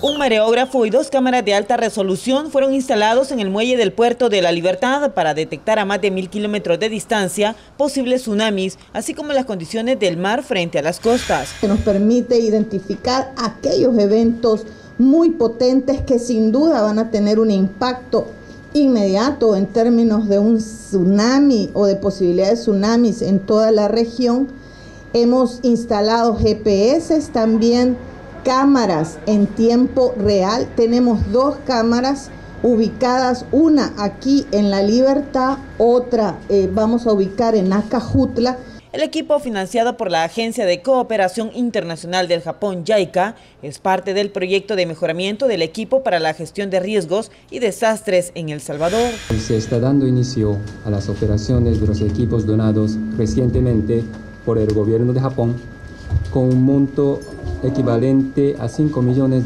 Un mareógrafo y 2 cámaras de alta resolución fueron instalados en el muelle del Puerto de la Libertad para detectar a más de 1000 kilómetros de distancia posibles tsunamis, así como las condiciones del mar frente a las costas. Nos permite identificar aquellos eventos muy potentes que sin duda van a tener un impacto inmediato en términos de un tsunami o de posibilidades de tsunamis en toda la región. Hemos instalado GPS también, cámaras en tiempo real. Tenemos 2 cámaras ubicadas, una aquí en La Libertad, otra vamos a ubicar en Acajutla. El equipo, financiado por la Agencia de Cooperación Internacional del Japón, JICA, es parte del proyecto de mejoramiento del equipo para la gestión de riesgos y desastres en El Salvador. Se está dando inicio a las operaciones de los equipos donados recientemente por el gobierno de Japón, con un monto equivalente a $5 millones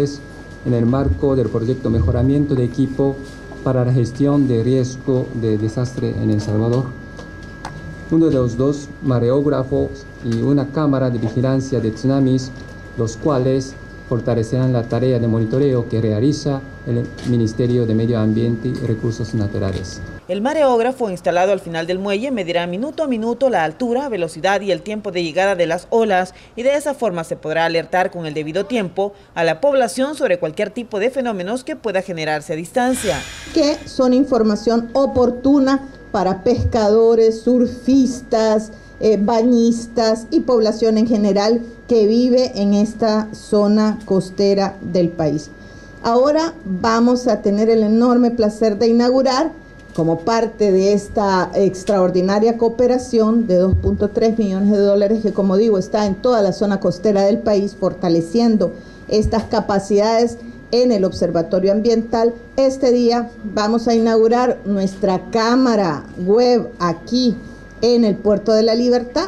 en el marco del proyecto Mejoramiento de Equipo para la Gestión de Riesgo de Desastre en El Salvador. Uno de los 2 mareógrafos y una cámara de vigilancia de tsunamis, los cuales fortalecerán la tarea de monitoreo que realiza el Ministerio de Medio Ambiente y Recursos Naturales. El mareógrafo instalado al final del muelle medirá minuto a minuto la altura, velocidad y el tiempo de llegada de las olas, y de esa forma se podrá alertar con el debido tiempo a la población sobre cualquier tipo de fenómenos que pueda generarse a distancia. Que son información oportuna para pescadores, surfistas, bañistas y población en general que vive en esta zona costera del país. Ahora vamos a tener el enorme placer de inaugurar, como parte de esta extraordinaria cooperación de $2.3 millones, que como digo está en toda la zona costera del país, fortaleciendo estas capacidades en el Observatorio Ambiental. Este día vamos a inaugurar nuestra cámara web aquí en el Puerto de la Libertad.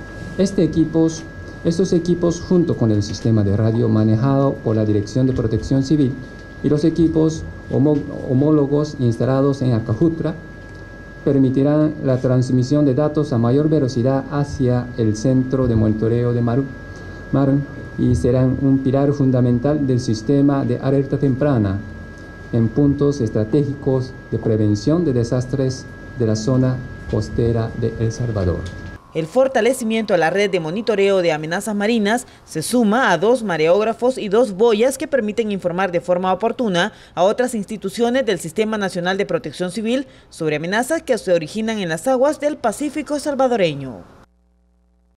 Estos equipos, junto con el sistema de radio manejado por la Dirección de Protección Civil y los equipos homólogos instalados en Acajutla, permitirán la transmisión de datos a mayor velocidad hacia el centro de monitoreo de Maru y serán un pilar fundamental del sistema de alerta temprana en puntos estratégicos de prevención de desastres de la zona costera de El Salvador. El fortalecimiento a la red de monitoreo de amenazas marinas se suma a 2 mareógrafos y 2 boyas que permiten informar de forma oportuna a otras instituciones del Sistema Nacional de Protección Civil sobre amenazas que se originan en las aguas del Pacífico salvadoreño.